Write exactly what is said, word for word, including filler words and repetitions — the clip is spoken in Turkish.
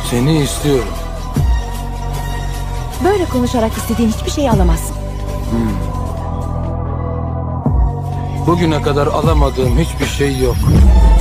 Seni istiyorum. Böyle konuşarak istediğin hiçbir şeyi alamazsın. Bugüne kadar alamadığım hiçbir şey yok.